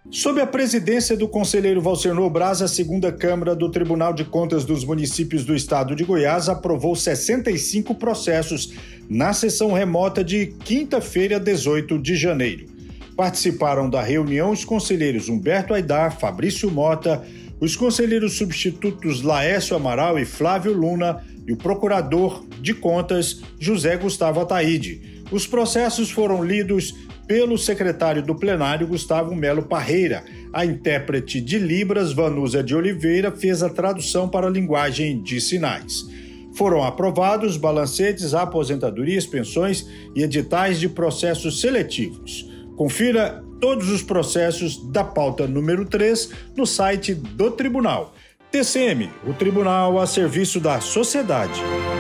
Sob a presidência do conselheiro Valcernor Braz, a segunda Câmara do Tribunal de Contas dos Municípios do Estado de Goiás aprovou 65 processos na sessão remota de quinta-feira, 18 de janeiro. Participaram da reunião os conselheiros Humberto Aidar, Fabrício Mota, os conselheiros substitutos Laércio Amaral e Flávio Luna e o procurador de contas José Gustavo Ataíde. Os processos foram lidos pelo secretário do plenário, Gustavo Melo Parreira. A intérprete de Libras, Vanusa de Oliveira, fez a tradução para a linguagem de sinais. Foram aprovados balancetes, aposentadorias, pensões e editais de processos seletivos. Confira todos os processos da pauta número 3 no site do Tribunal. TCM, o Tribunal a serviço da sociedade.